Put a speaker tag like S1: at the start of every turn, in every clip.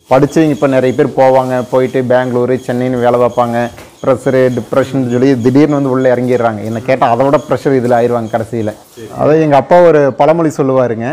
S1: படிச்சவங்க இப்போ நிறைய பேர் போவாங்க, போயிட்டு பெங்களூர் சென்னைன்னு வேலை பார்ப்பாங்க. ப்ரெஷரு டிப்ரெஷன் சொல்லி திடீர்னு வந்து உள்ளே இறங்கிடுறாங்க. என்ன கேட்டால் அதை விட ப்ரெஷர் இதில் ஆயிடுவாங்க கடைசியில். அதாவது எங்கள் அப்பா ஒரு பழமொழி சொல்லுவாருங்க,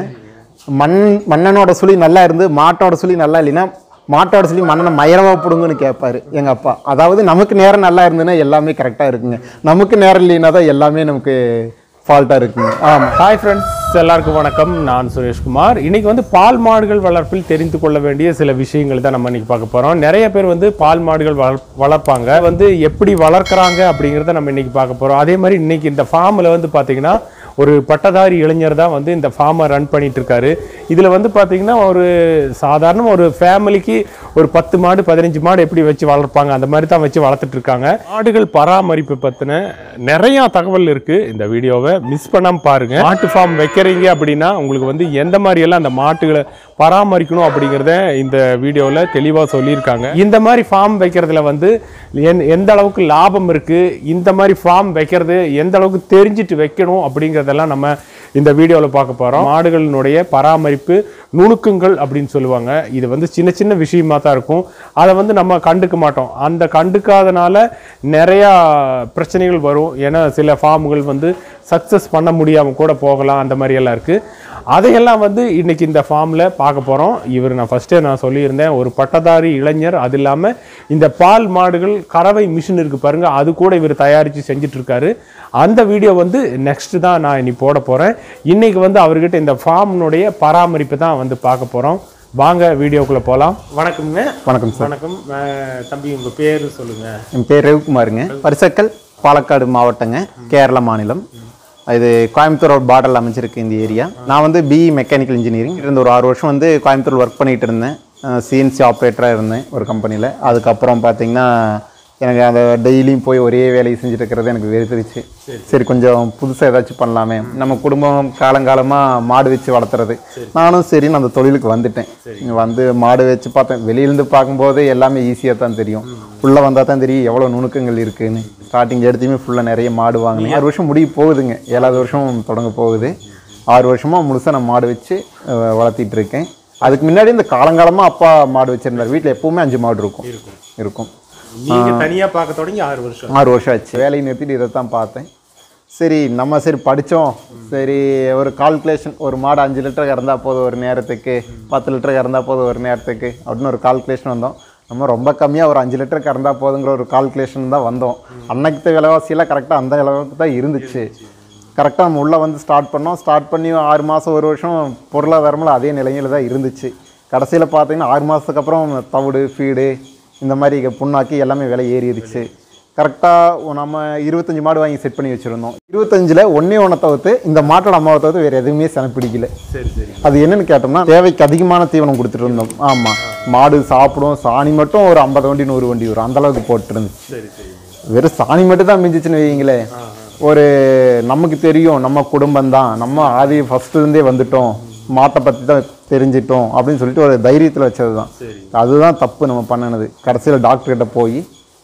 S1: மன்னனோட சுழி நல்லா இருந்து மாட்டோட சுழி நல்லா இல்லைன்னா மாட்டோட சொல்லி மண்ணனை மயிரவா பிடுங்குன்னு கேட்பாரு எங்கள் அப்பா. அதாவது நமக்கு நேரம் நல்லா இருந்ததுன்னா எல்லாமே கரெக்டாக இருக்குங்க, நமக்கு நேரம் இல்லைன்னா தான் எல்லாமே நமக்கு ஃபால்ட்டாக இருக்குங்க.
S2: ஆமாம். ஹாய் ஃப்ரெண்ட்ஸ், எல்லாருக்கும் வணக்கம். நான் சுரேஷ்குமார். இன்றைக்கி வந்து பால் மாடுகள் வளர்ப்பில் தெரிந்து கொள்ள வேண்டிய சில விஷயங்கள் தான் நம்ம இன்றைக்கி பார்க்க போகிறோம். நிறைய பேர் வந்து பால் மாடுகள் வளர்ப்பாங்க, வந்து எப்படி வளர்க்குறாங்க அப்படிங்கிறத நம்ம இன்றைக்கி பார்க்க போகிறோம். அதே மாதிரி இன்றைக்கி இந்த ஃபார்மில் வந்து பார்த்திங்கன்னா ஒரு பட்டதாரி இளைஞர் தான் வந்து இந்த ஃபார்மை ரன் பண்ணிட்டு இருக்காரு. இதில் வந்து பார்த்திங்கன்னா ஒரு சாதாரண ஒரு ஃபேமிலிக்கு ஒரு 10 மாடு 15 மாடு எப்படி வச்சு வளர்ப்பாங்க அந்த மாதிரி தான் வச்சு வளர்த்துட்டு இருக்காங்க. மாடுகள் பராமரிப்பு பற்றின நிறையா தகவல் இருக்குது. இந்த வீடியோவை மிஸ் பண்ணாமல் பாருங்கள். மாட்டு ஃபார்ம் வைக்கிறீங்க அப்படின்னா உங்களுக்கு வந்து எந்த மாதிரியெல்லாம் அந்த மாட்டுகளை பராமரிக்கணும் அப்படிங்கிறத இந்த வீடியோவில் தெளிவாக சொல்லியிருக்காங்க. இந்த மாதிரி ஃபார்ம் வைக்கிறதுல வந்து எந்த அளவுக்கு லாபம் இருக்குது, இந்த மாதிரி ஃபார்ம் வைக்கிறது எந்த அளவுக்கு தெரிஞ்சுட்டு வைக்கணும் அப்படிங்கிறதெல்லாம் நம்ம இந்த வீடியோவில் பார்க்க போகிறோம். மாடுகளினுடைய பராமரிப்பு நுணுக்கங்கள் அப்படின்னு சொல்லுவாங்க. இது வந்து சின்ன சின்ன விஷயமா தான் இருக்கும், அதை வந்து நம்ம கண்டுக்க மாட்டோம். அந்த கண்டுக்காதனால நிறையா பிரச்சனைகள் வரும். ஏன்னா சில ஃபார்முகள் வந்து சக்ஸஸ் பண்ண முடியாமல் கூட போகலாம், அந்த மாதிரியெல்லாம் இருக்குது. அதையெல்லாம் வந்து இன்றைக்கி இந்த ஃபார்மில் பார்க்க போகிறோம். நான் ஃபஸ்ட்டே சொல்லியிருந்தேன், ஒரு பட்டதாரி இளைஞர். அது இல்லாமல் இந்த பால் மாடுகள் கறவை மிஷின் இருக்குது பாருங்கள், அது கூட இவர் தயாரித்து செஞ்சிட்ருக்காரு. அந்த வீடியோ வந்து நெக்ஸ்ட்டு தான் நான் இனி போட போகிறேன். இன்றைக்கி வந்து அவர்கிட்ட இந்த ஃபார்ம்னுடைய பராமரிப்பு தான் வந்து பார்க்க போகிறோம். வாங்க வீடியோக்குள்ளே போகலாம். வணக்கம்ங்க.
S1: வணக்கம் சார்.
S2: வணக்கம் தம்பி, உங்கள் பேர் சொல்லுங்கள்.
S1: என் பேர் ரவிக்குமாருங்க. பரிசக்கல், பாலக்காடு மாவட்டங்க, கேரளா மாநிலம். இது கோயம்புத்தூர் பார்டரில் அமைச்சிருக்கு இந்த ஏரியா. நான் வந்து பிஇ மெக்கானிக்கல் இன்ஜினியரிங் இருந்த ஒரு 6 வருஷம் வந்து கோயம்புத்தூர் ஒர்க் பண்ணிகிட்டு இருந்தேன். சிஎன்சி ஆப்ரேட்டராக இருந்தேன் ஒரு கம்பெனியில். அதுக்கப்புறம் பார்த்திங்கன்னா எனக்கு அந்த டெய்லியும் போய் ஒரே வேலையை செஞ்சுட்டு இருக்கிறது எனக்கு வெறுத்துருச்சு. சரி, கொஞ்சம் புதுசாக ஏதாச்சும் பண்ணலாமே. நம்ம குடும்பம் காலங்காலமாக மாடு வச்சு வளர்த்துறது. நானும் சரின்னு அந்த தொழிலுக்கு வந்துட்டேன். வந்து மாடு வச்சு பார்த்தேன். வெளியிலேருந்து பார்க்கும்போது எல்லாமே ஈஸியாக தான் தெரியும், உள்ளே வந்தால் தான் தெரியும் எவ்வளோ நுணுக்கங்கள் இருக்குதுன்னு. ஸ்டார்டிங் எடுத்தையுமே ஃபுல்லாக நிறைய மாடு வாங்கினேன். 6 வருஷம் முடிய போகுதுங்க, 7வது வருஷம் தொடங்க போகுது. 6 வருஷமாக முழுசாக நான் மாடு வச்சு வளர்த்திட்டு இருக்கேன். அதுக்கு முன்னாடி இந்த காலங்காலமாக அப்பா மாடு வச்சுருந்தார். வீட்டில் எப்போவுமே 5 மாடு இருக்கும்.
S2: நீங்கள் தனியாக பார்க்க தொடங்கி 6 வருஷம்
S1: ஆச்சு. வேலையை நிறுத்திட்டு இதை தான் பார்த்தேன். சரி படித்தோம். சரி, ஒரு கால்குலேஷன், ஒரு மாடு 5 லிட்டர் கறந்தால் போதும் ஒரு நேரத்துக்கு, 10 லிட்டர் கறந்தால் போதும் ஒரு நேரத்துக்கு அப்படின்னு ஒரு கால்குலேஷன் வந்தோம். நம்ம ரொம்ப கம்மியாக ஒரு 5 லிட்டர் கறந்தால் போதுங்கிற ஒரு கால்குலேஷன் தான் வந்தோம். அன்னைக்கு விலைவாசியெல்லாம் கரெக்டாக அந்த அளவுக்கு தான் இருந்துச்சு. கரெக்டாக நம்ம உள்ளே வந்து ஸ்டார்ட் பண்ணி 6 மாதம் 1 வருஷம் பொருளாதாரமெல்லாம் அதே நிலையில் தான் இருந்துச்சு. கடைசியில் பார்த்தீங்கன்னா 6 மாதத்துக்கு அப்புறம் தவிடு ஃபீடு இந்த மாதிரி புண்ணாக்கி எல்லாமே விலை ஏறிடுச்சு. கரெக்டாக நம்ம 25 மாடு வாங்கி செட் பண்ணி வச்சுருந்தோம். 25ல் ஒன்று தவிர்த்து இந்த மாட்டோட அம்மாவை தவிர்த்து வேறு எதுவுமே பிடிக்கல. அது என்னென்னு கேட்டோம்னா, தேவைக்கு அதிகமான தீவனம் கொடுத்துட்டு இருந்தோம். ஆமாம், மாடு சாப்பிடும். சாணி மட்டும் ஒரு 50 வண்டி 100 வண்டி வரும், அந்தளவுக்கு போட்டுருந்துச்சு. வெறும் சாணி மட்டும் தான் மிஞ்சிச்சுன்னு வைங்களே. ஒரு நமக்கு தெரியும் நம்ம குடும்பம் தான், நம்ம ஆதி ஃபஸ்ட்டுலேருந்தே வந்துட்டோம், மாட்டை பற்றி தான் தெரிஞ்சிட்டோம் அப்படின்னு சொல்லிட்டு ஒரு தைரியத்தில் வச்சது தான். அதுதான் தப்பு நம்ம பண்ணினது. கடைசியில் டாக்டர்கிட்ட போய்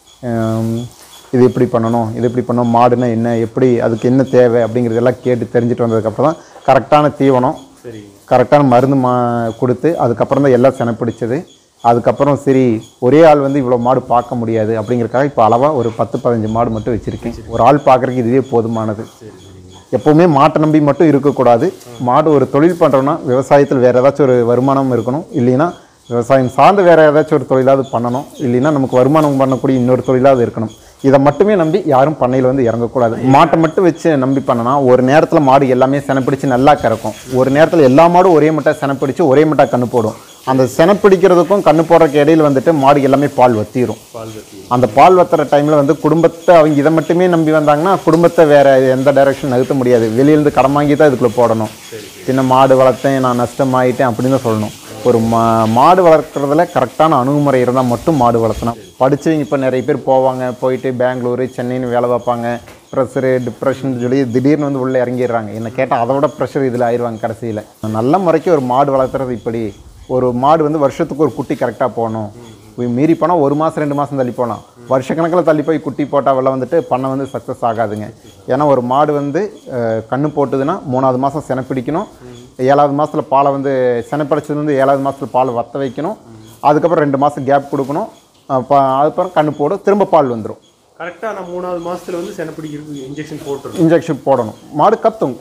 S1: இது எப்படி பண்ணணும், மாடுனா என்ன, எப்படி அதுக்கு என்ன தேவை அப்படிங்கிறதெல்லாம் கேட்டு தெரிஞ்சுட்டு வந்ததுக்கப்புறம் தான் கரெக்டான தீவனம், கரெக்டான மருந்து கொடுத்து அதுக்கப்புறம் தான் எல்லாம் செனப்பிடிச்சது. அதுக்கப்புறம் சரி, ஒரே ஆள் வந்து இவ்வளோ மாடு பார்க்க முடியாது அப்படிங்கிறக்காக இப்போ அளவாக ஒரு 10-15 மாடு மட்டும் வச்சுருக்கேன். ஒரு ஆள் பார்க்குறதுக்கு இதுவே போதுமானது. எப்போவுமே மாட்டை நம்பி மட்டும் இருக்கக்கூடாது. மாடு ஒரு தொழில் பண்ணுறோன்னா விவசாயத்தில் வேறு ஏதாச்சும் ஒரு வருமானம் இருக்கணும், இல்லைன்னா விவசாயம் சார்ந்து வேறு ஏதாச்சும் ஒரு தொழிலாவது பண்ணணும், இல்லைன்னா நமக்கு வருமானம் பண்ணக்கூடிய இன்னொரு தொழிலாவது இருக்கணும். இதை மட்டுமே நம்பி யாரும் பண்ணையில் வந்து இறங்கக்கூடாது. மாட்டை மட்டும் வச்சு நம்பி பண்ணனா ஒரு நேரத்தில் மாடு எல்லாமே செனப்பிடிச்சு நல்லா கறக்கும். ஒரு நேரத்தில் எல்லா மாடும் ஒரே மட்டை செனப்பிடிச்சு ஒரே மட்டை கண்ணு போடும். அந்த செனப்பிடிக்கிறதுக்கும் கண்ணு போடுறதுக்கு இடையில் வந்துட்டு மாடு எல்லாமே பால் வத்திரும். அந்த பால் வத்துற டைமில் வந்து குடும்பத்தை அவங்க இதை மட்டுமே நம்பி வந்தாங்கன்னா குடும்பத்தை வேறு எந்த டைரெக்ஷன் நகர்த்த முடியாது. வெளியிலேருந்து கடன் வாங்கி தான் இதுக்குள்ளே போடணும். சின்ன மாடு வளர்த்தேன், நான் நஷ்டமாயிட்டேன் அப்படின்னு தான் சொல்லணும். ஒரு மாடு வளர்க்குறதுல கரெக்டான அணுகுமுறை இருந்தால் மட்டும் மாடு வளர்த்தணும். படித்தவங்க இப்போ நிறைய பேர் போவாங்க, போயிட்டு பெங்களூர் சென்னைன்னு வேலை பார்ப்பாங்க. ப்ரெஷரு டிப்ரெஷன் சொல்லி திடீர்னு வந்து உள்ளே இறங்கிடுறாங்க. என்ன கேட்டால் அதை விட ப்ரெஷர் இதில் ஆயிடுவாங்க கடைசியில். நல்ல முறைக்கு ஒரு மாடு வளர்த்துறது இப்படி. ஒரு மாடு வந்து வருஷத்துக்கு ஒரு குட்டி கரெக்டாக போகணும். மீறி போனால் 1 மாதம் 2 மாதம் தள்ளி போகலாம். வருஷக்கணக்கில் தள்ளி போய் குட்டி போட்டால் வெள்ள வந்துட்டு பண்ணை வந்து சக்ஸஸ் ஆகாதுங்க. ஏன்னா ஒரு மாடு வந்து கண்ணு போட்டுதுன்னா 3வது மாதம் செனை பிடிக்கணும். 7வது மாதத்தில் பாலை வந்து செனை பிடிச்சது வந்து 7வது மாதத்தில் பால் வற்ற வைக்கணும். அதுக்கப்புறம் 2 மாதம் கேப் கொடுக்கணும். அதுக்கப்புறம் கண்ணு போடும், திரும்ப பால் வந்துடும்.
S2: கரெக்டாக நான் 3வது மாதத்தில் வந்து செனப்பிடிக்கிறதுக்கு
S1: இன்ஜெக்ஷன் போடணும். மாடு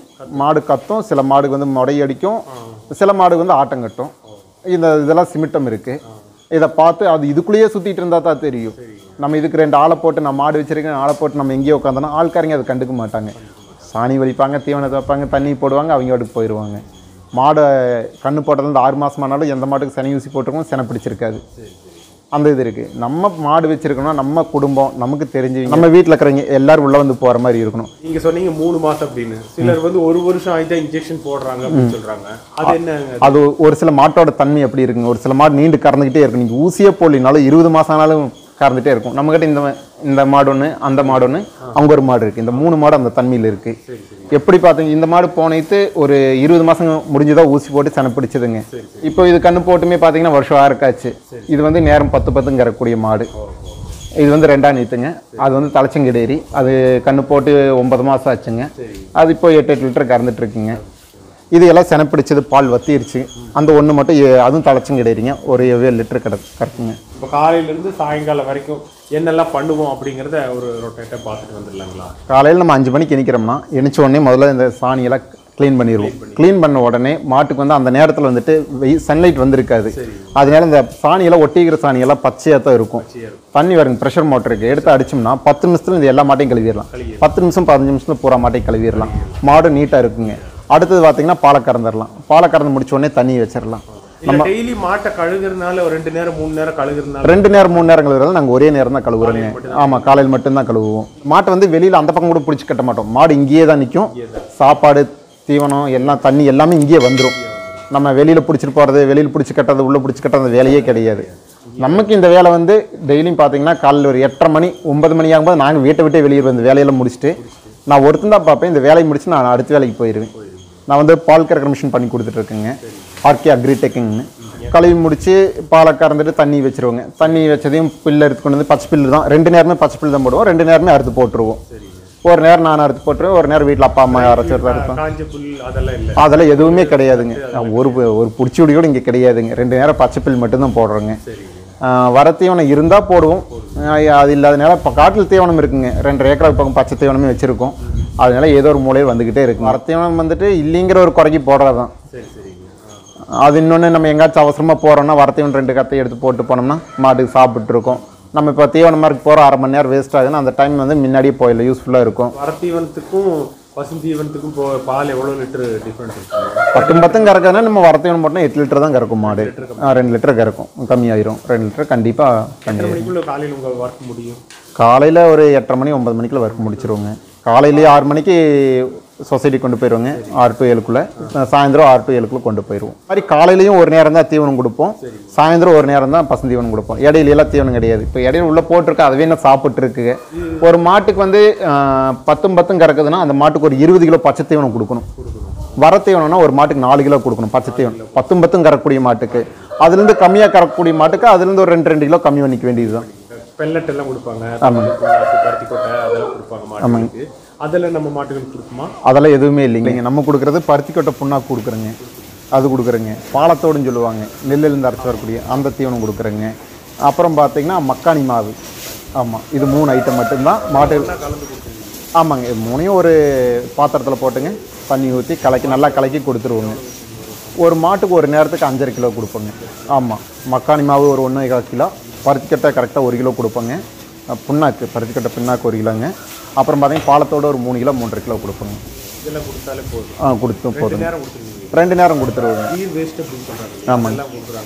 S1: கத்தும், சில மாடுக்கு வந்து முடையடிக்கும், சில மாடுக்கு வந்து ஆட்டம் கட்டும். இதெல்லாம் சிமிட்டம் இருக்குது. இதை பார்த்து அது இதுக்குள்ளேயே சுற்றிட்டு இருந்தால் தான் தெரியும். நம்ம இதுக்கு 2 ஆளை போட்டு, நம்ம மாடு வச்சிருக்கேன், ஆளை போட்டு நம்ம எங்கேயோ உட்காந்தோன்னா ஆள்காரங்க அதை கண்டுக்க மாட்டாங்க. சாணி வலிப்பாங்க, தீவனத்தை வைப்பாங்க, தண்ணி போடுவாங்க, அவங்க வாட்டுக்கு போயிடுவாங்க. மாடை கண்ணு போட்டதுலேருந்து 6 மாதமானாலும் எந்த மாட்டுக்கு செனை ஊசி போட்டிருக்கோம், செனை பிடிச்சிருக்காது. அந்த இது இருக்குது. நம்ம மாடு வச்சிருக்கோம்னா நம்ம குடும்பம், நமக்கு தெரிஞ்சு நம்ம வீட்டில் இருக்கிறவங்க எல்லாரும் உள்ளே வந்து போகிற மாதிரி இருக்கணும்.
S2: நீங்கள் சொன்னீங்க 3 மாதம் அப்படின்னு. சிலர் வந்து 1 வருஷம் ஆகிட்டா இன்ஜெக்ஷன் போடுறாங்க அப்படின்னு சொல்கிறாங்க. அது என்ன?
S1: அது ஒரு சில மாட்டோட தன்மை எப்படி இருக்குங்க. ஒரு சில மாடு நீண்டு கறந்துக்கிட்டே இருக்கும். நீங்கள் ஊசியே போடலினாலும் 20 மாதம் ஆனாலும் கறந்துகிட்டே இருக்கும். நம்மக்கிட்ட இந்த மாடு ஒன்று, அந்த மாடு ஒன்று, அவங்க ஒரு மாடு இருக்குது. இந்த 3 மாடு அந்த தன்மையில் இருக்குது. எப்படி பார்த்தீங்க, இந்த மாடு போனைத்து ஒரு 20 மாதம் முடிஞ்சுதான் ஊசி போட்டு செனை பிடிச்சதுங்க. இப்போ இது கண்ணு போட்டுமே பார்த்தீங்கன்னா வருஷம் 6 ஆச்சு. இது வந்து நேரம் 10 கறக்கூடிய மாடு. இது வந்து 2ஆம் நீத்துங்க. அது வந்து தலைச்சங்கிடேரி. அது கண்ணு போட்டு 9 மாதம் ஆச்சுங்க. அது இப்போ 8 லிட்டர் கறந்துட்டு இருக்குங்க. இது எல்லாம் செனை பிடிச்சது, பால் வத்திருச்சு. அந்த ஒன்று மட்டும் அதுவும் தலைச்சங்கிடேரிங்க. ஒரு 7 லிட்டர் கறக்குங்க.
S2: இப்போ காலையிலேருந்து சாயங்காலம் வரைக்கும் என்னெல்லாம் பண்ணுவோம் அப்படிங்கிறத ஒரு ரொட்டேட்டாக பார்த்துட்டு வந்துடலாங்களா?
S1: காலையில் நம்ம 5 மணிக்கு எணிக்கிறோம்னா, எணிச்ச உடனே முதல்ல இந்த சாணியெல்லாம் க்ளீன் பண்ணிடுவோம். க்ளீன் பண்ண உடனே மாட்டுக்கு வந்து அந்த நேரத்தில் வந்துட்டு சன்லைட் வந்திருக்காது. அதனால இந்த சாணியெல்லாம் ஒட்டிக்கிற சாணியெல்லாம் பச்சையாக தான் இருக்கும். தண்ணி வருங்க, ப்ரெஷர் மோட்டருக்கு எடுத்து அடிச்சோம்னா 10 நிமிஷத்தில் இந்த எல்லா மாட்டையும் கழுவிடலாம். 10 நிமிஷம் 15 நிமிஷத்தில் பூரா மாட்டையும் கழுவிடலாம். மாடு நீட்டாக இருக்குங்க. அடுத்தது பார்த்தீங்கன்னா பாலை கறந்துடலாம். பாலை கறந்து முடிச்ச உடனே தண்ணி வச்சிடலாம்.
S2: நம்ம டெய்லி மாட்டை கழுகுறதுனால ஒரு 2 நேரம் 3 நேரம் கழுகுறதுனால
S1: 2 நேரம் 3 நேரம் கழுவுறதுனால நாங்கள் ஒரே நேரம் தான் கழுவுறோங்க. ஆமாம், காலையில் மட்டும்தான் கழுவுவோம். மாட்டை வந்து வெளியில் அந்த பக்கம் கூட பிடிச்சி கட்ட மாட்டோம். மாடு இங்கேயே தான் நிற்கும். சாப்பாடு, தீவனம் எல்லாம், தண்ணி எல்லாமே இங்கேயே வந்துடும். நம்ம வெளியில் பிடிச்சிட்டு போகிறது, வெளியில் பிடிச்சி கட்டுறது, உள்ளே பிடிச்சி கட்டுறது வேலையே கிடையாது. நமக்கு இந்த வேலை வந்து டெய்லியும் பார்த்தீங்கன்னா காலையில் ஒரு 8:30 மணி 9 மணி ஆகும்போது நாங்கள் வீட்டை விட்டே வெளியே வந்து வேலையெல்லாம் முடிச்சுட்டு நான் ஒருத்தன் தான் பார்ப்பேன். இந்த வேலையை முடிச்சு நான் அடுத்த வேலைக்கு போயிடுவேன். நான் வந்து பால் கறக்கிற மிஷின் பண்ணி கொடுத்துட்ருக்கேங்க. ஆர்கே அக்ரிடெக்னு கழுவி முடிச்சு பாலை கறந்துட்டு தண்ணி வச்சுருவோங்க. தண்ணி வச்சதையும் பில்லு எடுத்துக்கொண்டு வந்து பச்சை பில்லு தான் 2 நேரமே பச்சை பில்லு தான் போடுவோம். 2 நேரமே அறுத்து போட்டுருவோம். ஒரு நேரம் நான் அறுத்து போட்டுருவேன், ஒரு நேரம் வீட்டில் அப்பா அம்மா அரைச்சிட்டு இருப்பேன். அதெல்லாம் எதுவுமே கிடையாதுங்க. ஒரு பிடிச்சி விடி கூட இங்கே கிடையாதுங்க. 2 நேரம் பச்சை பில் மட்டும்தான் போடுறோங்க. வர தீவனம் இருந்தால் போடுவோம். அது இல்லாதனால இப்போ காட்டில் தீவனம் இருக்குங்க. 2 ஏக்கர் பக்கம் பச்சை தீவனமே வச்சுருக்கோம். அதனால ஏதோ ஒரு மூலையில் வந்துக்கிட்டே இருக்குங்க. வர தீவனம் வந்துட்டு இல்லைங்கிற ஒரு குறைக்கு போடுறது தான். அது இன்னொன்று, நம்ம எங்கேயாச்சும் அவசரமாக போகிறோம்னா வர தீவனம் 2 கத்தை எடுத்து போட்டு போனோம்னா மாட்டுக்கு சாப்பிட்டுருக்கோம். நம்ம இப்போ தீவனம் மாதிரி போகிற 1/2 மணி நேரம் வேஸ்ட் ஆகுதுன்னா அந்த டைம் வந்து முன்னாடியே போயிடல, யூஸ்ஃபுல்லாக இருக்கும்.
S2: வர தீவனத்துக்கும் பசுந்தீவனத்துக்கும் பால் எவ்வளோ லிட்டர் டிஃப்ரெண்ட் இருக்கும்?
S1: 10 கறக்குதுன்னா நம்ம வர தீவனம் போட்டோம்னா 8 லிட்டர் தான் கறக்கும் மாடு. 2 லிட்டர் கறக்கும், கம்மியாயிரும். 2 லிட்டர் கண்டிப்பாக கம்மியாயிரும்.
S2: காலையில் உங்கள் ஒர்க் முடியும்?
S1: காலையில் ஒரு 8:30 மணி 9 மணிக்குள்ள ஒர்க் முடிச்சிருவோங்க. காலையிலேயே 6 மணிக்கு சொசைட்டி கொண்டு போயிடுவோங்க. 6 to 7க்குள்ளே. சாயந்தரம் 6 to 7க்குள்ளே கொண்டு போயிடுவோம். மாதிரி காலையிலையும் ஒரு நேரம் தான் தீவனம் கொடுப்போம். சாயந்தரம் ஒரு நேரம் தான் பசுந்தீவனம் கொடுப்போம். இடையிலாம் தீவனம் கிடையாது. இப்போ இடையில உள்ளே போட்டிருக்க அதுவே என்ன சாப்பிட்ருக்குங்க. ஒரு மாட்டுக்கு வந்து 10 கறக்குதுன்னா அந்த மாட்டுக்கு ஒரு 20 கிலோ பச்சை தீவனம் கொடுக்கணும். வர தீவனம்னா ஒரு மாட்டுக்கு 4 கிலோ கொடுக்கணும் பச்சை தீவனம். 10 கறக்கக்கூடிய மாட்டுக்கு. அதுலேருந்து கம்மியாக கறக்கக்கூடிய மாட்டுக்கு அதுலேருந்து ஒரு 2 கிலோ கம்மி பண்ணிக்க வேண்டியது தான்.
S2: பெல்லட் எல்லாம் கொடுப்பாங்க, பருத்தி கொட்டை அதெல்லாம் கொடுப்பாங்க மாட்டுக்கு. அதெல்லாம் நம்ம மாட்டுகளுக்கு கொடுக்குமா? அதெல்லாம்
S1: எதுவுமே இல்லைங்க. நம்ம கொடுக்குறது பருத்தி கொட்டை புண்ணாக்கு கொடுக்குறேங்க. அது கொடுக்குறேங்க. பாலத்தோடுன்னு சொல்லுவாங்க, நெல்லிலேருந்து அரைச்சி வரக்கூடிய அந்த தீவனம் கொடுக்குறேங்க. அப்புறம் பார்த்தீங்கன்னா மக்காணி மாவு. ஆமாம், இது 3 ஐட்டம் மட்டும்தான் மாட்டு. ஆமாங்க, 3ஐயும் ஒரு பாத்திரத்தில் போட்டுங்க, தண்ணி ஊற்றி நல்லா கலக்கி கொடுத்துருவோங்க. ஒரு மாட்டுக்கு ஒரு நேரத்துக்கு 5.5 கிலோ கொடுப்போங்க. ஆமாம், மக்காணி மாவு ஒரு 1.25 கிலோ, பருத்திக்கட்டை கரெக்டாக 1 கிலோ கொடுப்போங்க. புண்ணாக்கு பருத்திக்கட்டை புண்ணாக்கு 1 கிலோங்க. அப்புறம் பார்த்தீங்கன்னா பாலத்தோடு ஒரு 3 கிலோ 3.5 கிலோ கொடுப்போங்க.
S2: இதெல்லாம் கொடுத்தாலே போதும்.
S1: கொடுத்து போதும். 2 நேரம் கொடுத்துருவோங்க. ஆமாங்க,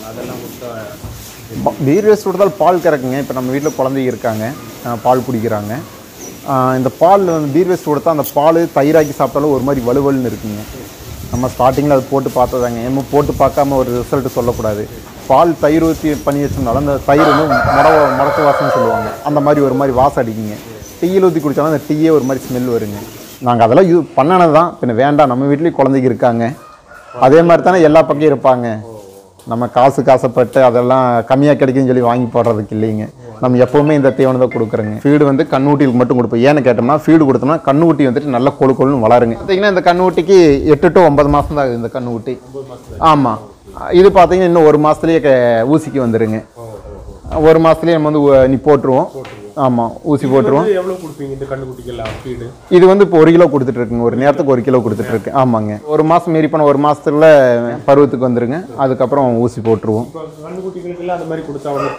S1: பீர் வேஸ்ட் கொடுத்தால் பால் கறக்குங்க. இப்போ நம்ம வீட்டில் குழந்தைங்க இருக்காங்க, பால் குடிக்கிறாங்க. இந்த பால் வந்து பீர் வேஸ்ட் கொடுத்தா அந்த பால் தயிராக்கி சாப்பிட்டாலும் ஒரு மாதிரி வலுவலுன்னு இருக்குங்க. நம்ம ஸ்டார்டிங்கில் அது போட்டு பார்த்ததாங்க. நம்ம போட்டு பார்க்காம ஒரு ரிசல்ட்டு சொல்லக்கூடாது. பால் தயிர் ஊற்றி பண்ணி வச்சிருந்தாலும் அந்த தயிர் வந்து முடக்க வாசம்னு சொல்லுவாங்க. அந்த மாதிரி ஒரு மாதிரி வாசம் அடிக்குங்க. டீயில் ஊற்றி குடித்தாலும் அந்த டீயே ஒரு மாதிரி ஸ்மெல் வருங்க. நாங்கள் அதெல்லாம் பண்ணனது தான். பின்ன வேண்டாம், நம்ம வீட்லேயும் குழந்தைங்க இருக்காங்க, அதே மாதிரி தானே எல்லா பக்கம் இருப்பாங்க. நம்ம காசுப்பட்டு அதெல்லாம் கம்மியாக கிடைக்குன்னு சொல்லி வாங்கி போடுறதுக்கு இல்லைங்க. நம்ம எப்போவுமே இந்த தீவனம் தான் கொடுக்குறோங்க. ஃபீடு வந்து கண்ணுக்குட்டிகளுக்கு மட்டும் கொடுப்போம். ஏன்னு கேட்டோம்னா ஃபீடு கொடுத்தோம்னா கண்ணுக்குட்டி வந்துட்டு நல்லா கொழுன்னு வளருங்க. பார்த்தீங்கன்னா இந்த கண்ணுக்குட்டிக்கு 8 to 9 மாதம் தான் ஆகுது இந்த கண்ணுக்குட்டி. ஆமாம், இது பார்த்தீங்கன்னா இன்னும் 1 மாதத்துலேயே ஊசிக்கு வந்துடுங்க. 1 மாதத்துலேயே நம்ம வந்து நீ போட்டுருவோம். ஆமாம், ஊசி போட்டுருவோம்.
S2: எவ்வளோ கொடுப்பீங்க இந்த கண்ணுக்குட்டிக்கெல்லாம் ஃபீடு?
S1: இது வந்து இப்போ 1 கிலோ கொடுத்துட்ருக்குங்க. ஒரு நேரத்துக்கு 1 கிலோ கொடுத்துட்ருக்கு. ஆமாங்க, 1 மாதம் மீறி போன 1 மாதத்துல பருவத்துக்கு வந்துருங்க. அதுக்கப்புறம் ஊசி போட்டுருவோம்.
S2: கண்ணுக்குட்டிகளுக்கெல்லாம் அந்த மாதிரி கொடுத்தா வந்து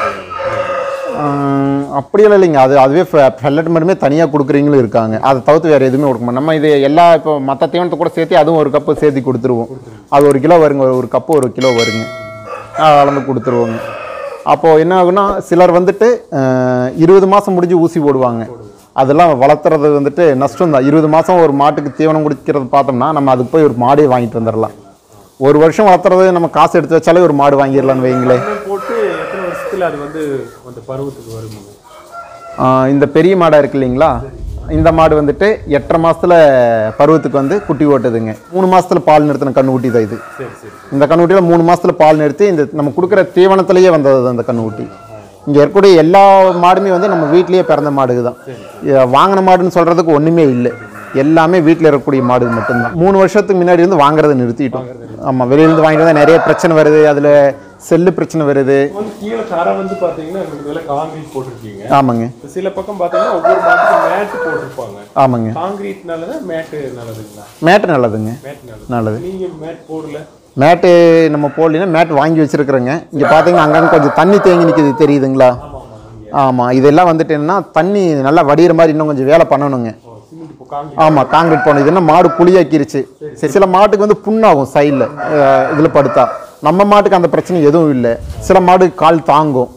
S1: அப்படியெல்லாம் இல்லைங்க. அதுவே ஃபெல்லட் மட்டுமே தனியாக கொடுக்குறீங்களும் இருக்காங்க. அதை தவிர்த்து வேறு எதுவுமே கொடுக்க மாட்டோம். நம்ம இது எல்லா இப்போ மற்ற தீவனத்தை கூட சேர்த்து அதுவும் 1 கப்பு சேர்த்து கொடுத்துருவோம். அது 1 கிலோ வருங்க. ஒரு கப்பு 1 கிலோ வருங்க. அளந்து கொடுத்துருவோங்க. அப்போது என்ன ஆகுனா சிலர் வந்துட்டு 20 மாதம் முடிஞ்சு ஊசி போடுவாங்க. அதெல்லாம் வளர்த்துறது வந்துட்டு நஷ்டம் தான். 20 மாதம் ஒரு மாட்டுக்கு தீவனம் குடிக்கிறது பார்த்தோம்னா நம்ம அதுக்கு போய் ஒரு மாடே வாங்கிட்டு வந்துடலாம். 1 வருஷம் வளர்த்துறது நம்ம காசு எடுத்து வச்சாலே ஒரு மாடு வாங்கிடலான்னு வைங்களே.
S2: போட்டு எத்தனை வருஷத்தில் அது வந்து அந்த பருவத்துக்கு வரும்போது
S1: இந்த பெரிய மாடாக இருக்கு இல்லைங்களா, இந்த மாடு வந்துட்டு 8.5 மாதத்தில் பருவத்துக்கு வந்து குட்டி ஓட்டுதுங்க. 3 மாதத்தில் பால் நிறுத்தின கண்ணுக்குட்டி தான் இது. இந்த கண்ணுக்குட்டியில் 3 மாதத்தில் பால் நிறுத்தி இந்த நம்ம கொடுக்குற தீவனத்திலேயே வந்தது அந்த கண்ணுக்குட்டி. இங்கே இருக்கக்கூடிய எல்லா மாடுமே வந்து நம்ம வீட்லேயே பிறந்த மாடுக்கு தான். வாங்கின மாடுன்னு சொல்கிறதுக்கு ஒன்றுமே இல்லை. எல்லாமே வீட்டில் இருக்கக்கூடிய மாடு மட்டும்தான். 3 வருஷத்துக்கு முன்னாடி இருந்து வாங்குறதை நிறுத்திட்டோம். ஆமாம், வெளியிலேருந்து வாங்கிட்டு வந்தால் நிறைய பிரச்சனை வருது. அதில் செல்லு பிரச்சனை வருது.
S2: கீழே தரை வந்து பார்த்தீங்கன்னா காங்கிரீட் போட்டிருக்கீங்க.
S1: ஆமாங்க.
S2: சில பக்கம் பார்த்தீங்கன்னா ஒவ்வொரு மாட்டுக்கும் மேட்டு போட்டிருப்பாங்க.
S1: ஆமாங்க.
S2: காங்கிரீட்னால தான் மேட்டு நல்லதுங்களா?
S1: மேட்டு நல்லதுங்க. நல்லது.
S2: நீங்கள் மேட் போடல?
S1: மேட்டு நம்ம போடலைன்னா மேட்டு வாங்கி வச்சுருக்குறோங்க. இங்கே பார்த்தீங்கன்னா அங்கங்கே கொஞ்சம் தண்ணி தேங்கி நிற்கிது, தெரியுதுங்களா? ஆமாம், இதெல்லாம் வந்துட்டு என்னன்னா தண்ணி நல்லா வடிகிற மாதிரி இன்னும் கொஞ்சம் வேலை பண்ணணுங்க. ஆமாம், காங்கிரீட் போடணும். இது என்ன மாடு புளியாக்கிருச்சு. சரி, சில மாட்டுக்கு வந்து புண்ணாகும் சைடில் இதில் படுத்தா. நம்ம மாட்டுக்கு அந்த பிரச்சனை எதுவும் இல்லை. சில மாடு கால் தாங்கும்.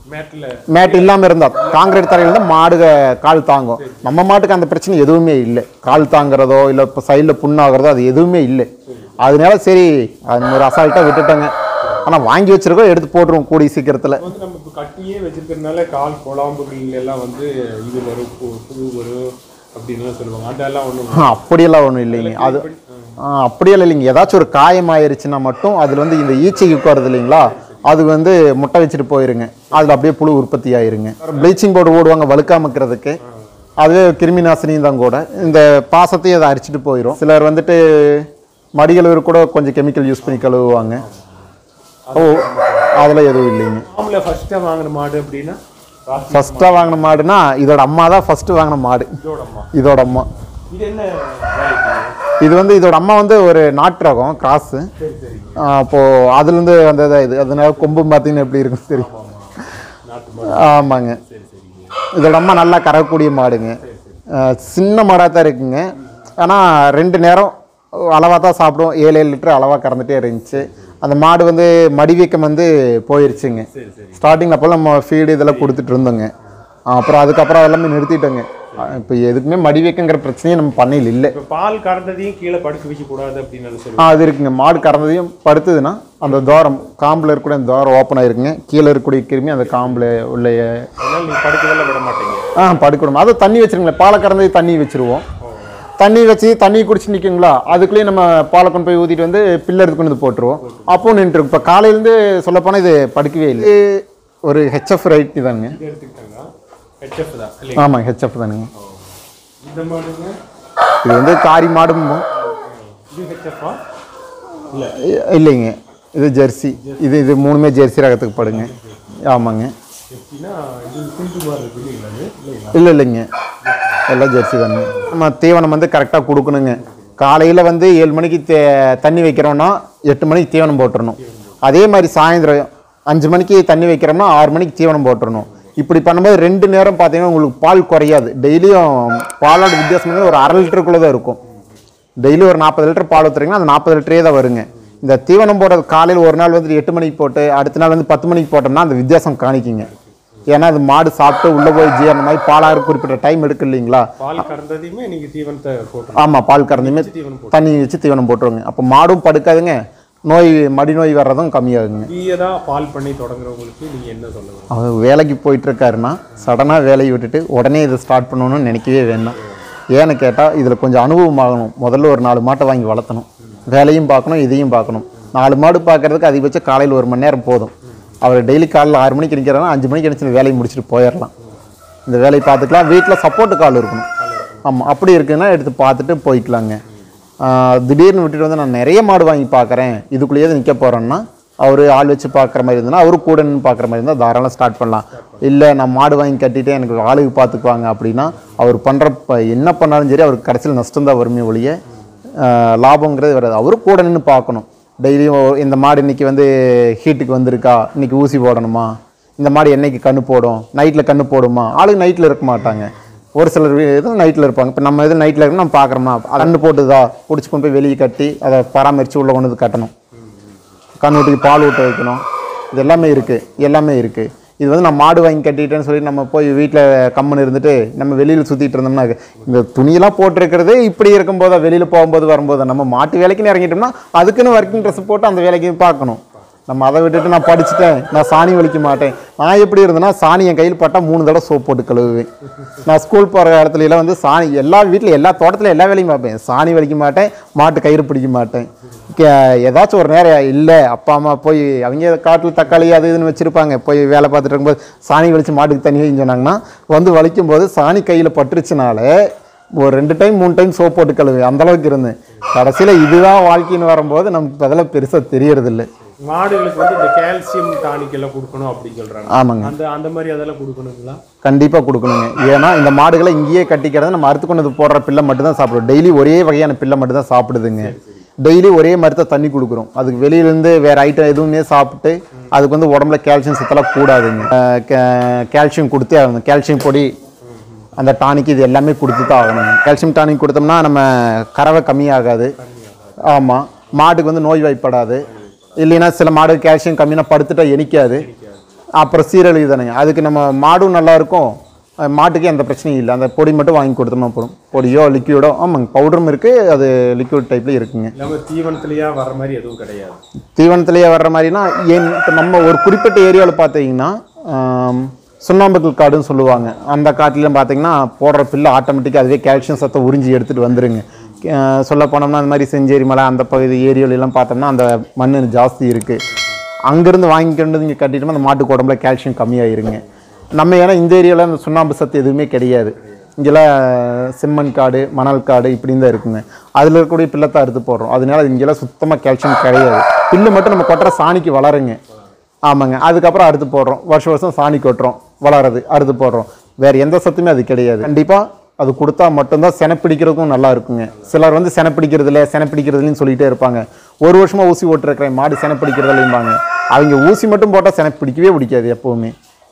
S1: மேட் இல்லாமல் இருந்தால் காங்கிரீட் தரையில் தான் மாடு கால் தாங்கும். நம்ம மாட்டுக்கு அந்த பிரச்சனை எதுவுமே இல்லை. கால் தாங்கிறதோ இல்லை இப்போ சைடில் புண்ணாகிறதோ அது எதுவுமே இல்லை. அதனால சரி அது ஒரு அசால்ட்டாக விட்டுட்டோங்க. ஆனால் வாங்கி வச்சிருக்கோம், எடுத்து போட்டுருவோம் கூடிய சீக்கிரத்தில்.
S2: நம்ம கட்டியே வச்சிருக்கிறதுனால கால் குழாம்புகள் எல்லாம் வந்து இது வரும், புது வரும் அப்படின்னு சொல்லுவாங்க. அதெல்லாம் ஒன்றும்
S1: அப்படியெல்லாம் ஒன்றும் இல்லைங்க. அது அப்படியெல்லாம் இல்லைங்க. ஏதாச்சும் ஒரு காயம் ஆயிடுச்சுன்னா மட்டும் அதில் வந்து இந்த ஈச்சைக்கு உட்காருது இல்லைங்களா, அது வந்து முட்டை வச்சுட்டு போயிருங்க. அதில் அப்படியே புழு உற்பத்தி ஆயிருங்க. ப்ளீச்சிங் பவுடர் ஓடுவாங்க வழுக்காமக்கிறதுக்கு. அதுவே கிருமி நாசினியும் தான் கூட. இந்த பாசத்தையும் அதை அரிச்சிட்டு போயிடும். சிலர் வந்துட்டு மடிகள் கூட கொஞ்சம் கெமிக்கல் யூஸ் பண்ணி கழுவுவாங்க. அதெல்லாம் எதுவும் இல்லைங்க.
S2: ஃபர்ஸ்ட்டாக வாங்கின மாடு அப்படின்னா
S1: ஃபர்ஸ்ட்டாக வாங்கின மாடுனா இதோட அம்மா தான் ஃபர்ஸ்ட்டு வாங்கின மாடு. இதோட அம்மா. இது வந்து இதோட அம்மா வந்து ஒரு நாட்டு ரகம் கிராஸு. அப்போது அதுலேருந்து வந்ததாக இது. அதனால கொம்பு பார்த்தீங்கன்னா எப்படி இருக்கும் தெரியும். ஆமாங்க. இதோட அம்மா நல்லா கறக்கக்கூடிய மாடுங்க. சின்ன மாடாக தான் இருக்குங்க. ஆனால் 2 நேரம் அளவாக தான் சாப்பிடுவோம். 7 லிட்டர் அளவாக கறந்துகிட்டே இருந்துச்சு. அந்த மாடு வந்து மடிவீக்கம் வந்து போயிருச்சுங்க. ஸ்டார்டிங்கில் அப்போ நம்ம ஃபீடு இதெல்லாம் கொடுத்துட்டு இருந்தோங்க. அப்புறம் அதுக்கப்புறம் எல்லாமே நிறுத்திட்டோங்க. இப்போ எதுக்குமே மடிவீக்கங்கிற பிரச்சனையும் நம்ம பண்ணையில் இல்லை.
S2: பால் கறந்ததையும் கீழே படுக்க வைக்கக்கூடாது அப்படின்னு
S1: அது இருக்குங்க. மாடு கறந்ததையும் படுத்துதுன்னா அந்த துவாரம் காம்பில் இருக்கக்கூடிய அந்த துவாரம் ஓப்பன் ஆயிருக்குங்க. கீழே இருக்கக்கூடிய கிருமி அந்த காம்பில் உள்ள
S2: படுக்கவே விட மாட்டேங்க.
S1: படுக்கணும். அதை தண்ணி வச்சிருங்களேன். பாலை கறந்தது தண்ணி வச்சுருவோம். தண்ணி வச்சு தண்ணி குடிச்சு நிற்குங்களா, அதுக்குள்ளேயே நம்ம பாலை கொண்டு போய் ஊற்றிட்டு வந்து பில்லர் எடுத்து கொண்டு வந்து போட்டுருவோம். அப்போ நின்றுருக்கு. இப்போ காலையிலேருந்து சொல்லப்போனால் இது படுக்கவே இல்லை. ஒரு ஹெச்எஃப் ரைட் தானுங்க. ஆமாம், ஹெச்எஃப் தானுங்க. இது வந்து காரி மாடும் இல்லைங்க. இது ஜெர்சி. இது 3மே ஜெர்சி ரகத்துக்கு படுங்க. ஆமாங்க. இல்லைங்க, எல்லாம் ஜெர்சி தானே. நம்ம தீவனம் வந்து கரெக்டாக கொடுக்கணுங்க. காலையில் வந்து 7 மணிக்கு தண்ணி வைக்கிறோன்னா 8 மணிக்கு தீவனம் போட்டுடணும். அதே மாதிரி சாயந்தரம் 5 மணிக்கு தண்ணி வைக்கிறோம்னா 6 மணிக்கு தீவனம் போட்டுடணும். இப்படி பண்ணும்போது 2 நேரம் பார்த்தீங்கன்னா உங்களுக்கு பால் குறையாது. டெய்லியும் பாலோட வித்தியாசம் வந்து ஒரு 1/2 லிட்டருக்குள்ளே தான் இருக்கும். டெய்லி ஒரு 40 லிட்டர் பால் ஊற்றுறீங்கன்னா அந்த 40 லிட்டரே தான் வருங்க. இந்த தீவனம் போடுறது காலையில் ஒரு நாள் வந்து 8 மணிக்கு போட்டு அடுத்த நாள் வந்து 10 மணிக்கு போட்டோம்னா அந்த வித்தியாசம் காணிக்குங்க. ஏன்னா அது மாடு சாப்பிட்டு உள்ளே போய் ஜீரணம் மாதிரி பாலாக குறிப்பிட்ட டைம் எடுக்கு இல்லைங்களா. ஆமாம், பால் கறந்தையுமே தண்ணி வச்சு தீவனம் போட்டுருவாங்க. அப்போ மாடும் படுக்காதுங்க, நோய் மடி நோய் வர்றதும் கம்மியாகுங்க.
S2: பால் பண்ணி தொடங்குறவங்களுக்கு நீங்கள் என்ன சொல்லுங்கள்?
S1: அவர் வேலைக்கு போயிட்டுருக்காருன்னா சடனாக வேலையை விட்டுட்டு உடனே இதை ஸ்டார்ட் பண்ணணும்னு நினைக்கவே வேண்டாம். ஏன்னு கேட்டால் இதில் கொஞ்சம் அனுபவம் ஆகணும். முதல்ல ஒரு 4 மாட்டை வாங்கி வளர்த்தணும். வேலையும் பார்க்கணும், இதையும் பார்க்கணும். 4 மாடு பார்க்குறதுக்கு அதிகபட்சம் காலையில் 1 மணி நேரம் போதும். அவர் டெய்லி காலையில் 6 மணிக்கு நிற்கிறாருன்னா 5 மணிக்கு நினச்சி வேலையை முடிச்சுட்டு போயிடலாம். இந்த வேலையை பார்த்துக்கலாம். வீட்டில் சப்போர்ட்டுக்கு ஆள் இருக்கணும். ஆமாம், அப்படி இருக்குன்னா எடுத்து பார்த்துட்டு போய்க்கலாங்க. திடீர்னு விட்டுட்டு வந்து நான் நிறைய மாடு வாங்கி பார்க்குறேன், இதுக்குள்ளேயே நிற்க போகிறேன்னா அவர் ஆள் வச்சு பார்க்குற மாதிரி இருந்ததுன்னா அவரு கூட நின்று பார்க்குற மாதிரி இருந்தால் தாராளம் ஸ்டார்ட் பண்ணலாம். இல்லை நான் மாடு வாங்கி கட்டிட்டு எனக்கு ஆளுக்கு பார்த்துக்குவாங்க அப்படின்னா அவர் பண்ணுற என்ன பண்ணாலும் சரி அவருக்கு கடைசியில் நஷ்டம் தான் வருமே ஒழிய லாபங்கிறது வராது. அவரு கூட நின்று பார்க்கணும். டெய்லியும் இந்த மாடு இன்றைக்கி வந்து ஹீட்டுக்கு வந்திருக்கா, இன்றைக்கி ஊசி போடணுமா, இந்த மாடு என்னைக்கு கண்ணு போடும், நைட்டில் கண்ணு போடுமா. ஆளுங்க நைட்டில் இருக்க மாட்டாங்க, ஒரு சிலர் இதில் நைட்டில் இருப்பாங்க. இப்போ நம்ம இதில் நைட்டில் இருக்கணும், நம்ம பார்க்குறோம்னா கண்ணு போட்டுதா பிடிச்சி கொண்டு போய் வெளியே கட்டி அதை பராமரித்து உள்ளே கொண்டு வந்து கட்டணும், கண்ணு ஊட்டிக்கு பால் ஊட்ட வைக்கணும். இது எல்லாமே இருக்குது. இது வந்து நான் மாடு வாங்கி கட்டிட்டேன்னு சொல்லி நம்ம போய் வீட்டில் கம்முன்னு இருந்துட்டு நம்ம வெளியில் சுற்றிட்டு இருந்தோம்னா இந்த துணியெல்லாம் போட்டிருக்கிறதே இப்படி இருக்கும்போது வெளியில் போகும்போது வரும்போது நம்ம மாட்டு வேலைக்குன்னு இறங்கிட்டோம்னா அதுக்குன்னு ஒர்க்கிங் ட்ரெஸ் போட்டு அந்த வேலைக்கு பார்க்கணும். நம்ம அதை விட்டுட்டு நான் படிச்சுட்டேன், நான் சாணி வலிக்க மாட்டேன். நான் எப்படி இருந்தேன்னா சாணி என் கையில் பட்டால் 3 தடவை சோப் போட்டு கழுவுவேன். நான் ஸ்கூல் போகிற காலத்துலலாம் வந்து சாணி எல்லா வீட்டில் எல்லா தோட்டத்தில் எல்லா வேலையும் பார்ப்பேன். சாணி வலிக்க மாட்டேன், மாட்டு கயிறு பிடிக்க மாட்டேன். ஏதாச்சும் ஒரு நேரம் இல்லை அப்பா அம்மா போய் அவங்க காட்டில் தக்காளி அது இதுன்னு வச்சுருப்பாங்க, போய் வேலை பார்த்துட்டு இருக்கும்போது சாணி வலித்து மாட்டுக்கு தண்ணி வைன்னு சொன்னாங்கன்னா வந்து வலிக்கும் போது சாணி கையில் பட்டுருச்சுனால ஒரு 2 டைம் 3 டைம் சோப் போட்டு கழுவுவேன். அந்தளவுக்கு இருந்தேன். கடைசியில் இதுதான் வாழ்க்கைன்னு வரும்போது நமக்கு அதெல்லாம் பெருசாக தெரியறதில்லை.
S2: மாடுகளுக்கு வந்து இந்த கால்சியம் டானிக் எல்லாம் கொடுக்கணும் அப்படின்னு சொல்றாங்க.
S1: ஆமாங்க,
S2: அந்த மாதிரி அதெல்லாம் கொடுக்கணுங்களா?
S1: கண்டிப்பாக கொடுக்கணுங்க. ஏன்னா இந்த மாடுகளை இங்கேயே கட்டிக்கிறது நம்ம அறுத்து கொண்டு போடுற பிள்ளை மட்டும் தான் சாப்பிடும். டெய்லி ஒரே வகையான பிள்ளை மட்டும் தான் சாப்பிடுதுங்க. டெய்லி ஒரே மருத்துவ தண்ணி கொடுக்குறோம். அதுக்கு வெளியிலேருந்து வேறு ஐட்டம் எதுவுமே சாப்பிட்டு அதுக்கு வந்து உடம்புல கால்சியம் சத்தெல்லாம் கூடாதுங்க. கால்சியம் கொடுத்தே ஆகணும். கால்சியம் பொடி, அந்த டானிக் இது எல்லாமே கொடுத்து தான் ஆகணுங்க. கால்சியம் டானிக் கொடுத்தோம்னா நம்ம கறவை கம்மியாகாது. ஆமாம், மாட்டுக்கு வந்து நோய் வாய்ப்படாது. இல்லைன்னா சில மாடு கால்சியம் கம்மியாக படுத்துட்டா எனிக்காது, அப்புறம் சீரழிவு தானேங்க. அதுக்கு நம்ம மாடும் நல்லாயிருக்கும், மாட்டுக்கு எந்த பிரச்சனையும் இல்லை. அந்த பொடி மட்டும் வாங்கி கொடுத்தோம்னா போதும். பொடியோ லிக்யூடோ, ஆமாங்க, பவுடரும் இருக்குது, அது லிக்யூட் டைப்லேயும் இருக்குங்க.
S2: நம்ம தீவனத்துலேயே வர்ற மாதிரி எதுவும் கிடையாது.
S1: தீவனத்துலேயே வர்ற மாதிரினா இப்போ நம்ம ஒரு குறிப்பிட்ட ஏரியாவில் பார்த்தீங்கன்னா சுண்ணாம்புக்கல் காடுன்னு சொல்லுவாங்க. அந்த காட்டிலும் பார்த்தீங்கன்னா போடுற பிள்ளை ஆட்டோமேட்டிக்காக அதுவே கால்சியம் சத்தை உறிஞ்சி எடுத்துகிட்டு வந்துடுங்க. சொல்ல போனோம்னா அந்த மாதிரி செஞ்சேரி மலை அந்த பகுதி ஏரியாவிலலாம் பார்த்தோம்னா அந்த மண் ஜாஸ்தி இருக்குது. அங்கேருந்து வாங்கிக்கிட்டு இங்கே கட்டிட்டோம்னா அந்த மாட்டுக்கு உடம்புல கால்சியம் கம்மியாயிருங்க. நம்ம ஏன்னா இந்த ஏரியாவில் அந்த சுண்ணாம்பு சத்து எதுவுமே கிடையாது. இங்கெல்லாம் செம்மண் காடு, மணல் காடு இப்படின்னு தான் இருக்குங்க. அதில் இருக்கக்கூடிய பிள்ளைத்தான் அறுத்து போடுறோம். அதனால இங்கெல்லாம் சுத்தமாக கால்சியம் கிடையாது. பில்லு மட்டும் நம்ம கொட்டுற சாணிக்கு வளருங்க. ஆமாங்க, அதுக்கப்புறம் அறுத்து போடுறோம். வருஷம் சாணி கொட்டுறோம், வளருது, அறுத்து போடுறோம். வேறு எந்த சத்துமே அது கிடையாது. கண்டிப்பாக அது கொடுத்தா மட்டும்தான் செனப்பிடிக்கிறதுக்கும் நல்லா இருக்குங்க. சிலர் வந்து செனப்பிடிக்கிறதுலன்னு சொல்லிகிட்டே இருப்பாங்க. ஒரு வருஷமாக ஊசி ஓட்டுருக்கிறேன் மாடு செனப்பிடிக்கிறதுலையும்பாங்க. அவங்க ஊசி மட்டும் போட்டால் செனப்பிடிக்கவே பிடிக்காது எப்போவுமே.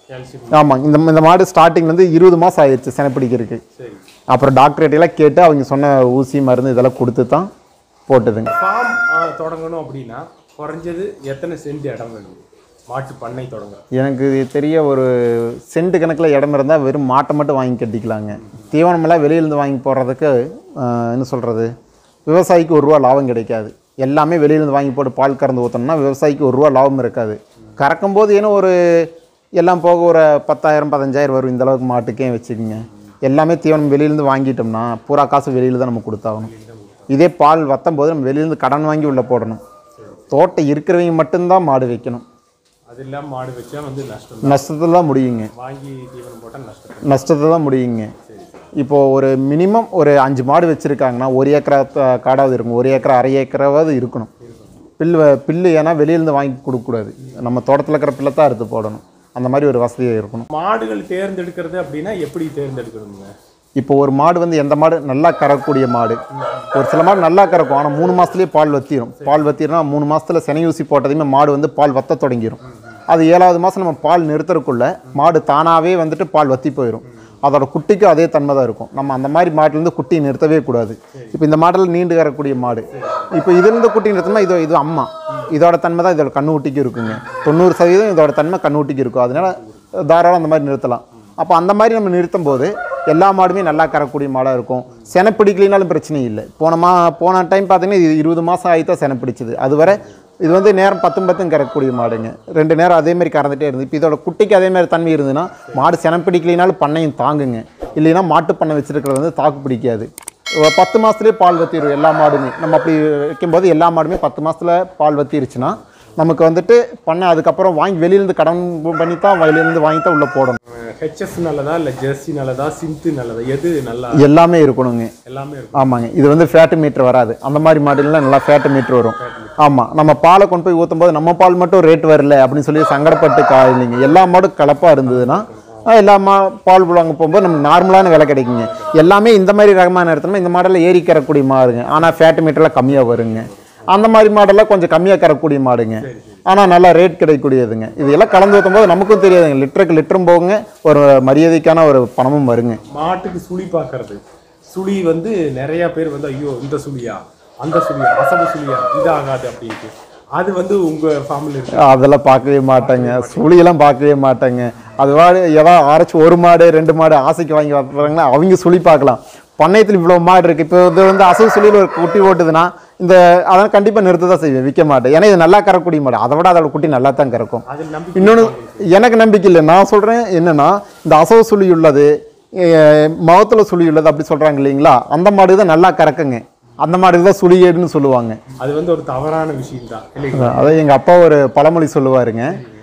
S1: ஆமாம், இந்த மாடு ஸ்டார்டிங்லேருந்து 20 மாதம் ஆயிடுச்சு செனப்பிடிக்கிறதுக்கு. அப்புறம் டாக்டர்கிட்டலாம் கேட்டு அவங்க சொன்ன ஊசி மருந்து இதெல்லாம் கொடுத்து தான் போட்டுதுங்க.
S2: ஃபார்ம் தொடங்கணும் அப்படின்னா குறைஞ்சது எத்தனை சென்ட் இடம் வேணும் மாட்டு பண்ணை தொடங்க?
S1: எனக்கு தெரிய ஒரு சென்ட் கணக்கில் இடம் இருந்தால் வெறும் மாட்டை மட்டும் வாங்கி கட்டிக்கலாங்க. தீவனமெல்லாம் வெளியிலேருந்து வாங்கி போடுறதுக்கு என்ன சொல்கிறது, விவசாயிக்கு 1 ரூபா லாபம் கிடைக்காது. எல்லாமே வெளியிலேருந்து வாங்கி போட்டு பால் கறந்து ஊற்றோம்னா விவசாயிக்கு 1 ரூபா லாபம் இருக்காது. கறக்கும்போது ஏன்னா ஒரு எல்லாம் போக ஒரு 10,000 15,000 வரும். இந்தளவுக்கு மாட்டுக்கே வச்சுக்கோங்க. எல்லாமே தீவனம் வெளியிலேருந்து வாங்கிட்டோம்னா பூரா காசு வெளியில் தான் நம்ம கொடுத்தாகணும். இதே பால் வற்றும் போது நம்ம வெளியிலேருந்து கடன் வாங்கி உள்ளே போடணும். தோட்டம் இருக்கிறவங்க மட்டும்தான் மாடு வைக்கணும்.
S2: அது இல்லாமல் மாடு வச்சா வந்து
S1: நஷ்டத்தில் தான் முடியுங்க.
S2: வாங்கி தீவனம் போட்டால்
S1: நஷ்டத்தில் தான் முடியுங்க. இப்போது ஒரு மினிமம் ஒரு 5 மாடு வச்சுருக்காங்கன்னா 1 ஏக்கரா காடாவது இருக்கும், 1 ஏக்கரா 1/2 ஏக்கராவது இருக்கணும். பில்லு ஏன்னா வெளியிலேருந்து வாங்கி கொடுக்கக்கூடாது. நம்ம தோட்டத்தில் இருக்கிற பிள்ளை தான் அறுத்து போடணும். அந்த மாதிரி ஒரு வசதியாக இருக்கணும்.
S2: மாடுகள் தேர்ந்தெடுக்கிறது அப்படின்னா எப்படி தேர்ந்தெடுக்கணுங்க?
S1: இப்போ ஒரு மாடு வந்து எந்த மாடு நல்லா கறக்கூடிய மாடு, ஒரு சில மாடு நல்லா கறக்கும், ஆனால் 3 மாதத்துலேயே பால் வத்திரும். பால் வத்திரனா 3 மாதத்தில் செனை ஊசி போட்டதையுமே மாடு வந்து பால் வத்த தொடங்கிடும். அது 7வது மாதம் நம்ம பால் நிறுத்துறதுக்குள்ள மாடு தானாகவே வந்துட்டு பால் வத்தி போயிடும். அதோட குட்டிக்கு அதே தன்மை தான் இருக்கும். நம்ம அந்த மாதிரி மாட்டிலேருந்து குட்டியை நிறுத்தவே கூடாது. இப்போ இந்த மாடலில் நீண்டு கறக்கூடிய மாடு, இப்போ இதுலேருந்து குட்டி நிறுத்தோம்னா இது அம்மா, இதோட தன்மை தான் இதோட கண்ணு ஊட்டிக்கு இருக்குங்க. 90% இதோட தன்மை கண்ணு ஊட்டிக்கு இருக்கும். அதனால தாராளம் அந்த மாதிரி நிறுத்தலாம். அப்போ அந்த மாதிரி நம்ம நிறுத்தும் போது எல்லா மாடுமே நல்லா கறக்கூடிய மாடாக இருக்கும். செனை பிடிக்கலினாலும் பிரச்சனை இல்லை. போன டைம் பார்த்தீங்கன்னா இது 20 மாதம் ஆகித்தான் செனை பிடிச்சிது. அதுவரை இது வந்து நேரம் 10 கறக்கக்கூடிய மாடுங்க. 2 நேரம் அதேமாதிரி கறந்துகிட்டே இருந்து. இப்போ இதோட குட்டிக்கு அதேமாதிரி தன்மை இருந்ததுன்னா மாடு செனை பிடிக்கலினாலும் பண்ணையும் தாங்குங்க. இல்லைன்னா மாட்டு பண்ணை வச்சுருக்கிறது வந்து தாக்கு பிடிக்காது. 10 மாதத்துலேயே பால் வத்திடும் எல்லா மாடுமே. நம்ம அப்படி வைக்கும்போது எல்லா மாடுமே 10 மாதத்தில் பால் வத்திருச்சுன்னா நமக்கு வந்துட்டு பண்ண அதுக்கப்புறம் வாங்கி வெளியிலேருந்து கடன் பண்ணி தான் வெளியிலேருந்து வாங்கி தான் உள்ளே போடணும்.
S2: ஹெச்எஃப் நல்லதா இல்லை ஜெர்சி நல்லதா சிந்து நல்லதா எது நல்லா?
S1: எல்லாமே இருக்கணுங்க.
S2: எல்லாமே இருக்கும்.
S1: ஆமாங்க. இது வந்து ஃபேட்டு மீட்ரு வராது. அந்த மாதிரி மாடல்லாம் நல்லா ஃபேட்டு மீட்ரு வரும். ஆமாம். நம்ம பாலை கொண்டு போய் ஊற்றும் போது நம்ம பால் மட்டும் ரேட் வரல அப்படின்னு சொல்லி சங்கடப்பட்டு இல்லைங்க. எல்லா மாடும் கலப்பாக இருந்ததுன்னா எல்லா பால் வாங்க போகும்போது நமக்கு நார்மலான விலை கிடைக்குங்க. எல்லாமே இந்த மாதிரி ரகமான இடத்துல இந்த மாடலில் ஏறி கறக்கூடிய மாடுங்க. ஆனால் ஃபேட்டு மீட்டர்லாம் கம்மியாக வருங்க. அந்த மாதிரி மாடெல்லாம் கொஞ்சம் கம்மியாக கறக்கூடிய மாடுங்க. ஆனால் நல்லா ரேட் கிடைக்கக்கூடியதுங்க. இது எல்லாம் கலந்து ஊற்றும் போது நமக்கும் தெரியாதுங்க. லிட்டருக்கு லிட்டரும் போகுங்க, ஒரு மரியாதைக்கான ஒரு பணமும் வருங்க.
S2: மாட்டுக்கு சுழி பார்க்கறது, சுழி வந்து நிறைய பேர் வந்து ஐயோ இந்த சுழியா அந்த சுழியா அசவு சுழியா இது ஆகாது அப்படின்ட்டு, அது வந்து உங்கள் ஃபார்மில் இருக்கு? அதெல்லாம் பார்க்கவே மாட்டேங்க. சுழியெல்லாம் பார்க்கவே மாட்டேங்க. அதுவாடு ஏதாவது ஆராய்ச்சி ஒரு மாடு 2 மாடு ஆசைக்கு வாங்கி வைப்பாங்கன்னா அவங்க சுழி பார்க்கலாம். பண்ணையத்தில் இவ்வளோ மாடு இருக்குது. இப்போ இது வந்து அசவு சுழியில் ஒரு குட்டி ஓட்டுதுன்னா இந்த அதெல்லாம் கண்டிப்பாக நிறுத்த தான் செய்வேன், விற்க மாட்டேன். ஏன்னா இது நல்லா கறக்கூடிய மாடு. அதை விட அதோட குட்டி நல்லா தான் கறக்கும். இன்னொன்று எனக்கு நம்பிக்கை இல்லை. நான் சொல்கிறேன் என்னென்னா, இந்த அசவு சுழி உள்ளது முகத்தில் சுழி உள்ளது அப்படி சொல்கிறாங்க இல்லைங்களா, அந்த மாடு தான் நல்லா கறக்குங்க. அந்த மாடு தான் சுழியேடுன்னு சொல்லுவாங்க. அது வந்து ஒரு தவறான விஷயம் தான். அதான் எங்கள் அப்பா ஒரு பழமொழி சொல்லுவாருங்க,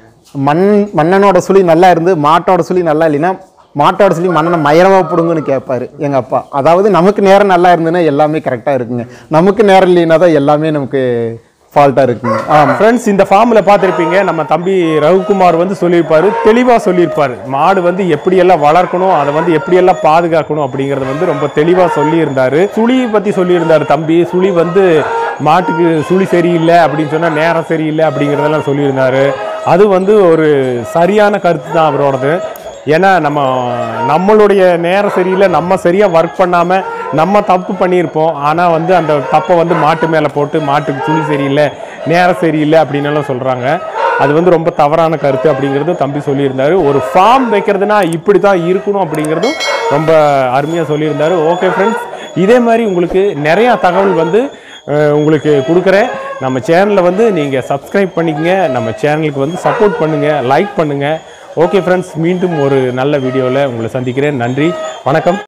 S2: மன்னனோட சுழி நல்லா இருந்து மாட்டோட சுழி நல்லா இல்லைன்னா மாட்டோட சொல்லி மண்ணனை மயிரவா பிடுங்குன்னு கேட்பாரு எங்கள் அப்பா. அதாவது நமக்கு நேரம் நல்லா இருந்ததுன்னா எல்லாமே கரெக்டாக இருக்குங்க. நமக்கு நேரம் இல்லைன்னா தான் எல்லாமே நமக்கு ஃபால்ட்டாக இருக்குங்க. ஃப்ரெண்ட்ஸ், இந்த ஃபார்மில் பார்த்துருப்பீங்க, நம்ம தம்பி ரகுக்குமார் வந்து சொல்லியிருப்பார், தெளிவாக சொல்லியிருப்பார். மாடு வந்து எப்படியெல்லாம் வளர்க்கணும், அதை வந்து எப்படியெல்லாம் பாதுகாக்கணும் அப்படிங்கிறத வந்து ரொம்ப தெளிவாக சொல்லியிருந்தார். சுழியை பற்றி சொல்லியிருந்தார் தம்பி. சுழி வந்து மாட்டுக்கு சுழி சரியில்லை அப்படின்னு சொன்னால் நேரம் சரியில்லை அப்படிங்கிறதெல்லாம் சொல்லியிருந்தார். அது வந்து ஒரு சரியான கருத்து தான் அவரோடது. ஏன்னா நம்மளுடைய நேரம் சரியில்லை, நம்ம சரியாக ஒர்க் பண்ணாமல் நம்ம தப்பு பண்ணியிருப்போம். ஆனால் வந்து அந்த தப்பை வந்து மாட்டு மேலே போட்டு மாட்டுக்கு சுழி சரியில்லை நேரம் சரியில்லை அப்படின்னெல்லாம் சொல்கிறாங்க. அது வந்து ரொம்ப தவறான கருத்து அப்படிங்கிறதும் தம்பி சொல்லியிருந்தார். ஒரு ஃபார்ம் வைக்கிறதுனா இப்படி தான் இருக்கணும் அப்படிங்கிறதும் ரொம்ப அருமையாக சொல்லியிருந்தார். ஓகே ஃப்ரெண்ட்ஸ், இதே மாதிரி உங்களுக்கு நிறையா தகவல் வந்து உங்களுக்கு கொடுக்குறேன். நம்ம சேனலில் வந்து நீங்கள் சப்ஸ்கிரைப் பண்ணிக்கங்க, நம்ம சேனலுக்கு வந்து சப்போர்ட் பண்ணுங்கள், லைக் பண்ணுங்கள். ஓகே ஃப்ரெண்ட்ஸ், மீண்டும் ஒரு நல்ல வீடியோவில் உங்களை சந்திக்கிறேன். நன்றி, வணக்கம்.